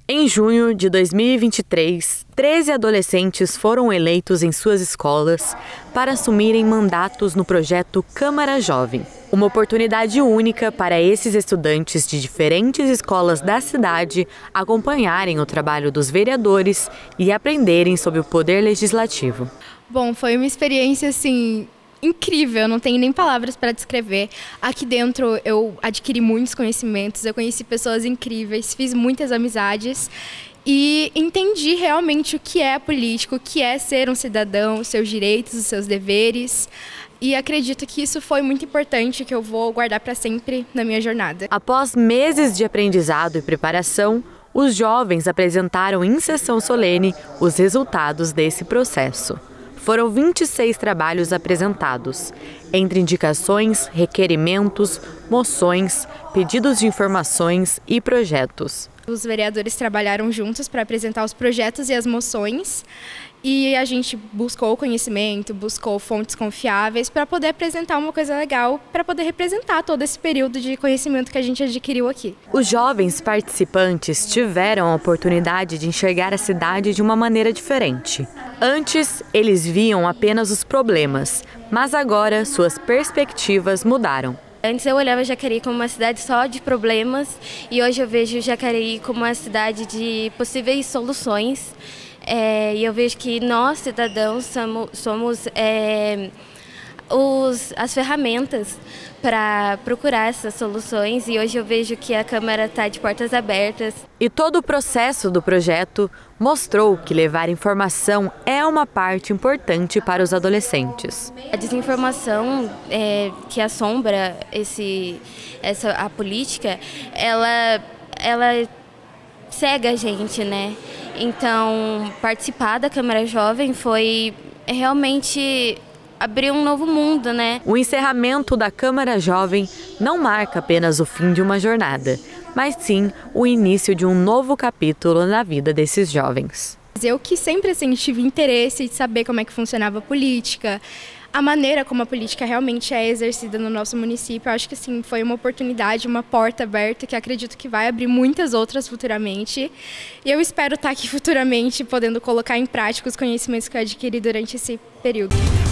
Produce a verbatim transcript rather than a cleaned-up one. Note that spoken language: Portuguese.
Em junho de dois mil e vinte e três, treze adolescentes foram eleitos em suas escolas para assumirem mandatos no projeto Câmara Jovem. Uma oportunidade única para esses estudantes de diferentes escolas da cidade acompanharem o trabalho dos vereadores e aprenderem sobre o poder legislativo. Bom, foi uma experiência assim incrível, não tenho nem palavras para descrever. Aqui dentro eu adquiri muitos conhecimentos, eu conheci pessoas incríveis, fiz muitas amizades e entendi realmente o que é político, o que é ser um cidadão, os seus direitos, os seus deveres. E acredito que isso foi muito importante, que eu vou guardar para sempre na minha jornada. Após meses de aprendizado e preparação, os jovens apresentaram em sessão solene os resultados desse processo. Foram vinte e seis trabalhos apresentados, entre indicações, requerimentos, moções, pedidos de informações e projetos. Os vereadores trabalharam juntos para apresentar os projetos e as moções e a gente buscou conhecimento, buscou fontes confiáveis para poder apresentar uma coisa legal, para poder representar todo esse período de conhecimento que a gente adquiriu aqui. Os jovens participantes tiveram a oportunidade de enxergar a cidade de uma maneira diferente. Antes, eles viam apenas os problemas, mas agora suas perspectivas mudaram. Antes eu olhava Jacareí como uma cidade só de problemas e hoje eu vejo Jacareí como uma cidade de possíveis soluções. É, e eu vejo que nós, cidadãos, somos, somos é, os, as ferramentas para procurar essas soluções e hoje eu vejo que a Câmara está de portas abertas. E todo o processo do projeto mostrou que levar informação é uma parte importante para os adolescentes. A desinformação é, que assombra esse, essa, a política, ela, ela cega a gente, né? Então, participar da Câmara Jovem foi realmente abrir um novo mundo, né? O encerramento da Câmara Jovem não marca apenas o fim de uma jornada, mas sim o início de um novo capítulo na vida desses jovens. Eu que sempre assim, tive interesse de saber como é que funcionava a política, a maneira como a política realmente é exercida no nosso município. Eu acho que assim, foi uma oportunidade, uma porta aberta que acredito que vai abrir muitas outras futuramente. E eu espero estar aqui futuramente podendo colocar em prática os conhecimentos que eu adquiri durante esse período.